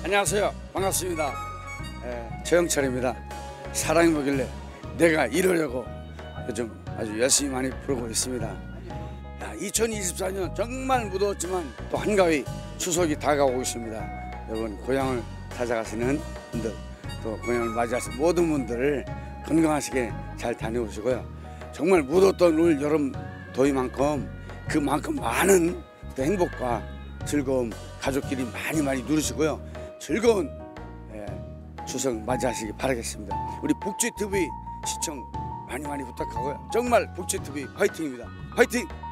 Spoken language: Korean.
안녕하세요. 반갑습니다. 최영철입니다. 사랑이 뭐길래 내가 이러려고 요즘 아주 열심히 많이 부르고 있습니다. 2024년 정말 무더웠지만 또 한가위 추석이 다가오고 있습니다. 여러분 고향을 찾아가시는 분들 또 고향을 맞이하신 모든 분들 건강하시게 잘 다녀오시고요. 정말 무더웠던 올 여름 더위만큼 그만큼 많은 또 행복과 즐거움 가족끼리 많이 누리시고요. 즐거운 추석 맞이하시기 바라겠습니다. 우리 복지TV 시청 많이 부탁하고요. 정말 복지TV 화이팅입니다. 화이팅!